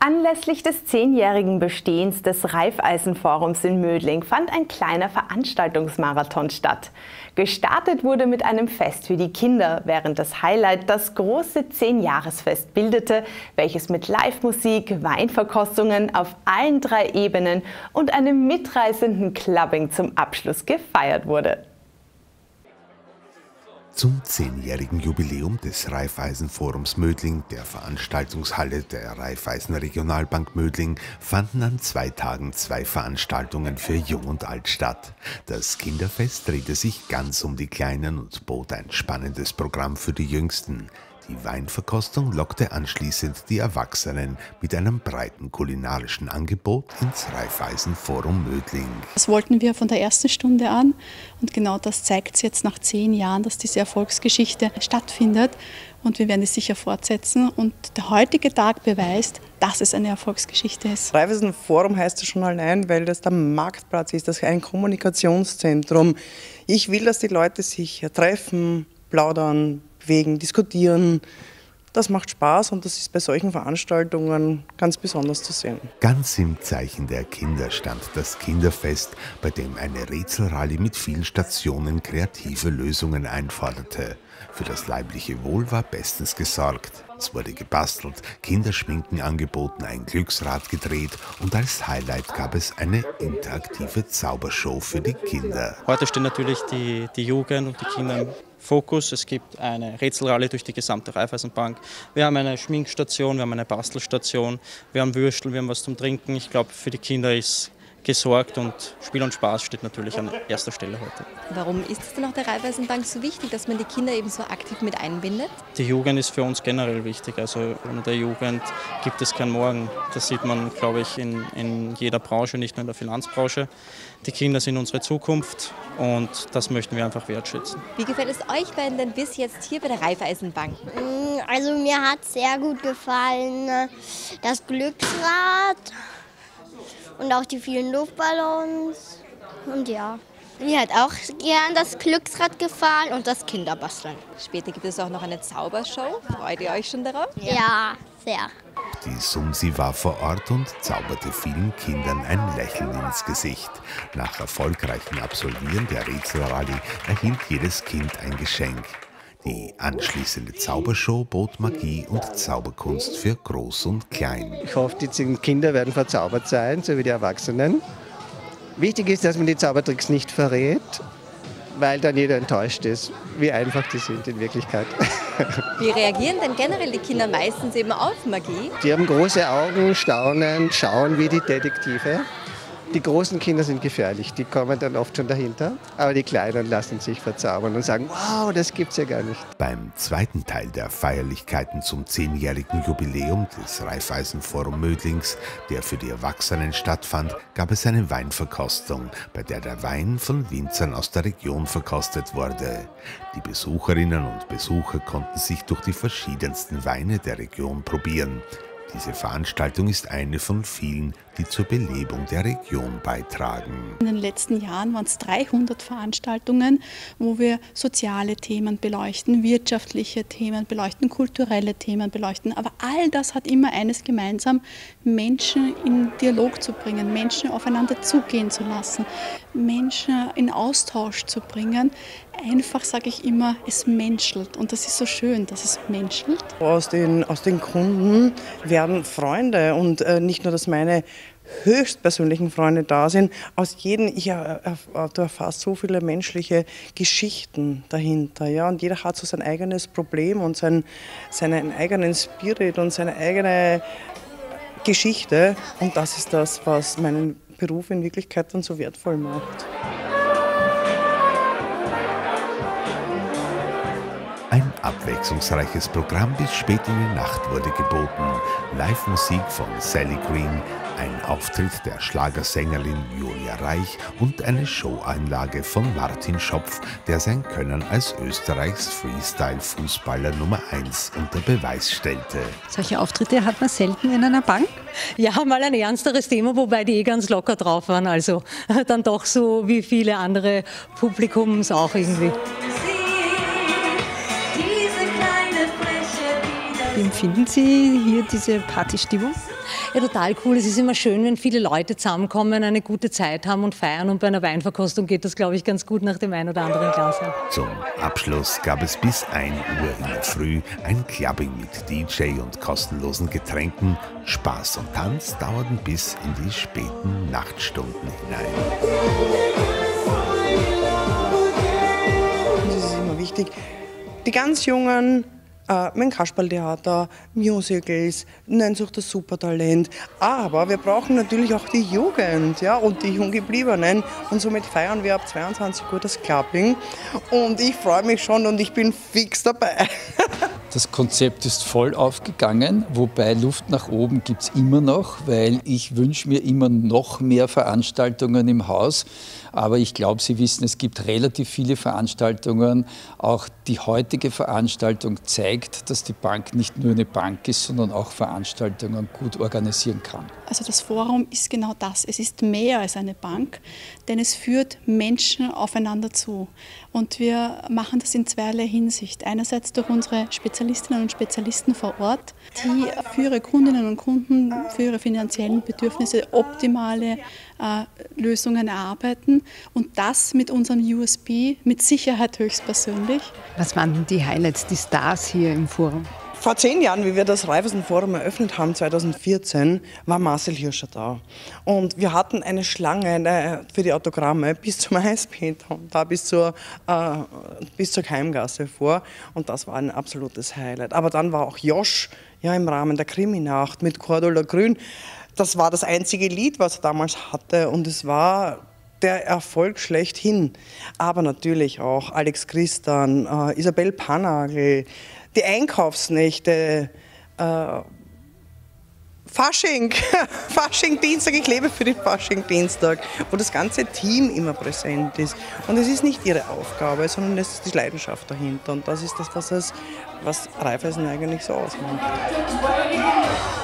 Anlässlich des 10-jährigen Bestehens des Raiffeisenforums in Mödling fand ein kleiner Veranstaltungsmarathon statt. Gestartet wurde mit einem Fest für die Kinder, während das Highlight das große 10-Jahresfest bildete, welches mit Live-Musik, Weinverkostungen auf allen 3 Ebenen und einem mitreißenden Clubbing zum Abschluss gefeiert wurde. Zum 10-jährigen Jubiläum des Raiffeisenforums Mödling, der Veranstaltungshalle der Raiffeisen Regionalbank Mödling, fanden an 2 Tagen 2 Veranstaltungen für Jung und Alt statt. Das Kinderfest drehte sich ganz um die Kleinen und bot ein spannendes Programm für die Jüngsten. Die Weinverkostung lockte anschließend die Erwachsenen mit einem breiten kulinarischen Angebot ins Raiffeisenforum Mödling. Das wollten wir von der ersten Stunde an und genau das zeigt es jetzt nach 10 Jahren, dass diese Erfolgsgeschichte stattfindet und wir werden es sicher fortsetzen und der heutige Tag beweist, dass es eine Erfolgsgeschichte ist. Raiffeisenforum heißt es schon allein, weil das der Marktplatz ist, das ist ein Kommunikationszentrum. Ich will, dass die Leute sich treffen, plaudern, bewegen, diskutieren. Das macht Spaß und das ist bei solchen Veranstaltungen ganz besonders zu sehen. Ganz im Zeichen der Kinder stand das Kinderfest, bei dem eine Rätselrallye mit vielen Stationen kreative Lösungen einforderte. Für das leibliche Wohl war bestens gesorgt. Es wurde gebastelt, Kinderschminken angeboten, ein Glücksrad gedreht und als Highlight gab es eine interaktive Zaubershow für die Kinder. Heute stehen natürlich die Jugend und die Kinder im Fokus. Es gibt eine Rätselrallye durch die gesamte Raiffeisenbank. Wir haben eine Schminkstation, wir haben eine Bastelstation, wir haben Würstel, wir haben was zum Trinken. Ich glaube, für die Kinder ist gesorgt und Spiel und Spaß steht natürlich an erster Stelle heute. Warum ist es denn auch der Raiffeisenbank so wichtig, dass man die Kinder eben so aktiv mit einbindet? Die Jugend ist für uns generell wichtig. Also ohne der Jugend gibt es kein Morgen. Das sieht man, glaube ich, in jeder Branche, nicht nur in der Finanzbranche. Die Kinder sind unsere Zukunft und das möchten wir einfach wertschätzen. Wie gefällt es euch beiden denn bis jetzt hier bei der Raiffeisenbank? Also mir hat sehr gut gefallen das Glücksrad und auch die vielen Luftballons und ja. Mir hat auch gern das Glücksrad gefallen und das Kinderbasteln. Später gibt es auch noch eine Zaubershow. Freut ihr euch schon darauf? Ja, sehr. Die Sumsi war vor Ort und zauberte vielen Kindern ein Lächeln ins Gesicht. Nach erfolgreichem Absolvieren der Rätselrallye erhielt jedes Kind ein Geschenk. Die anschließende Zaubershow bot Magie und Zauberkunst für Groß und Klein. Ich hoffe, die Kinder werden verzaubert sein, so wie die Erwachsenen. Wichtig ist, dass man die Zaubertricks nicht verrät, weil dann jeder enttäuscht ist, wie einfach die sind in Wirklichkeit. Wie reagieren denn generell die Kinder meistens eben auf Magie? Die haben große Augen, staunen, schauen wie die Detektive. Die großen Kinder sind gefährlich, die kommen dann oft schon dahinter, aber die Kleinen lassen sich verzaubern und sagen, wow, das gibt's ja gar nicht. Beim zweiten Teil der Feierlichkeiten zum 10-jährigen Jubiläum des Raiffeisenforum Mödlings, der für die Erwachsenen stattfand, gab es eine Weinverkostung, bei der der Wein von Winzern aus der Region verkostet wurde. Die Besucherinnen und Besucher konnten sich durch die verschiedensten Weine der Region probieren. Diese Veranstaltung ist eine von vielen, die zur Belebung der Region beitragen. In den letzten Jahren waren es 300 Veranstaltungen, wo wir soziale Themen beleuchten, wirtschaftliche Themen beleuchten, kulturelle Themen beleuchten. Aber all das hat immer eines gemeinsam, Menschen in Dialog zu bringen, Menschen aufeinander zugehen zu lassen, Menschen in Austausch zu bringen. Einfach, sage ich immer, es menschelt und das ist so schön, dass es menschelt. Aus den Kunden werden Freunde und nicht nur, dass meine höchstpersönlichen Freunde da sind, du erfährst so viele menschliche Geschichten dahinter. Ja? Und jeder hat so sein eigenes Problem und seinen eigenen Spirit und seine eigene Geschichte und das ist das, was meinen Beruf in Wirklichkeit dann so wertvoll macht. Ein abwechslungsreiches Programm bis spät in die Nacht wurde geboten. Live-Musik von Sally Green, ein Auftritt der Schlagersängerin Julia Reich und eine Showeinlage von Martin Schopf, der sein Können als Österreichs Freestyle-Fußballer Nummer 1 unter Beweis stellte. Solche Auftritte hat man selten in einer Bank? Ja, mal ein ernsteres Thema, wobei die ganz locker drauf waren. Also dann doch so wie viele andere Publikums auch irgendwie. Die empfinden Sie hier diese Partystimmung? Ja, total cool. Es ist immer schön, wenn viele Leute zusammenkommen, eine gute Zeit haben und feiern. Und bei einer Weinverkostung geht das, glaube ich, ganz gut nach dem ein oder anderen Glas. Zum Abschluss gab es bis 1 Uhr in der Früh ein Clubbing mit DJ und kostenlosen Getränken. Spaß und Tanz dauerten bis in die späten Nachtstunden hinein. Das ist immer wichtig. Die ganz Jungen, mit dem Kasperltheater, Musicals, Nennsucht das Supertalent. Aber wir brauchen natürlich auch die Jugend, ja, und die Junggebliebenen. Und somit feiern wir ab 22 Uhr das Clubbing. Und ich freue mich schon und ich bin fix dabei. Das Konzept ist voll aufgegangen, wobei Luft nach oben gibt es immer noch, weil ich wünsche mir immer noch mehr Veranstaltungen im Haus. Aber ich glaube, Sie wissen, es gibt relativ viele Veranstaltungen. Auch die heutige Veranstaltung zeigt, dass die Bank nicht nur eine Bank ist, sondern auch Veranstaltungen gut organisieren kann. Also das Forum ist genau das. Es ist mehr als eine Bank, denn es führt Menschen aufeinander zu. Und wir machen das in zweierlei Hinsicht. Einerseits durch unsere Spezialistinnen und Spezialisten vor Ort, die für ihre Kundinnen und Kunden, für ihre finanziellen Bedürfnisse optimale Lösungen erarbeiten. Und das mit unserem USB mit Sicherheit höchstpersönlich. Was waren denn die Highlights, die Stars hier im Forum? Vor 10 Jahren, wie wir das Raiffeisenforum eröffnet haben, 2014, war Marcel Hirscher da. Und wir hatten eine Schlange für die Autogramme bis zum Eispeter und da bis zur Keimgasse vor. Und das war ein absolutes Highlight. Aber dann war auch Josch im Rahmen der Kriminacht mit Cordula Grün. Das war das einzige Lied, was er damals hatte. Und es war der Erfolg schlechthin. Aber natürlich auch Alex Christan, Isabel Panagel, die Einkaufsnächte, Fasching, Fasching-Dienstag, ich lebe für den Fasching-Dienstag, wo das ganze Team immer präsent ist. Und es ist nicht ihre Aufgabe, sondern es ist die Leidenschaft dahinter. Und das ist das, was Raiffeisen eigentlich so ausmacht.